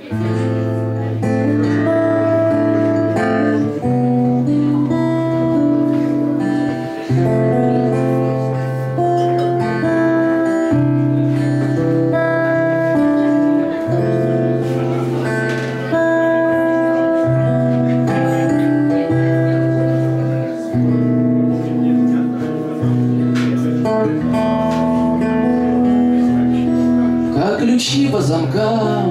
Как ключи по замкам,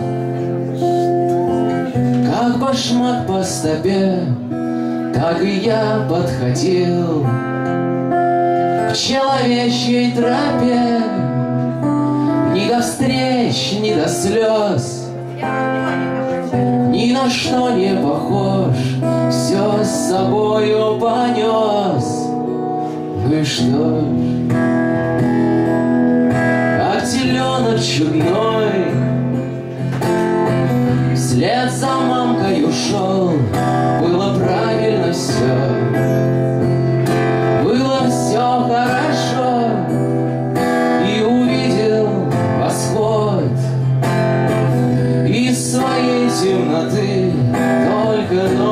как башмак по стопе, так и я подходил к человечьей тропе. Ни до встреч, ни до слез, ни на что не похож, все с собою понес. Ну и что ж, как теленок чудной, вслед за мамкой ушел. Было правильно все, было все хорошо. И увидел восход из своей темноты только ночь.